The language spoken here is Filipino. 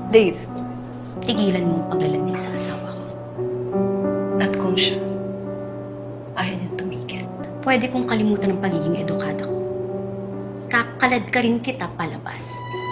Dave, Tigilan mo ang paglalandi sa asawa ko. at kung siya, ayaw niyang tumigil. Pwede kong kalimutan ang pagiging edukada ko. Kakalad ka rin kita palabas.